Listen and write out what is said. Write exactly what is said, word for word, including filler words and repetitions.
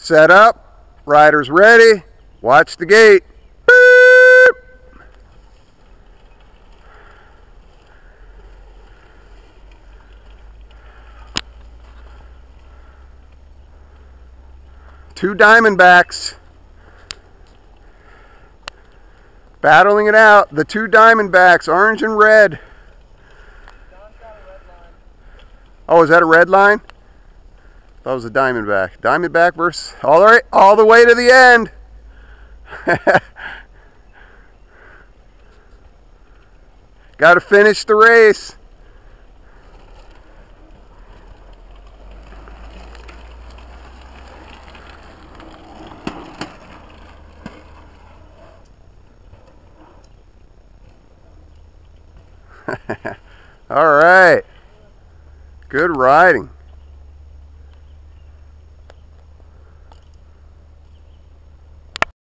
Set up, riders ready, watch the gate. Beep. Two Diamondbacks battling it out. The two Diamondbacks, orange and red. Oh, is that a red line? That was a Diamondback. Diamondback versus all right, all the way to the end. Got to finish the race. All right. Good riding.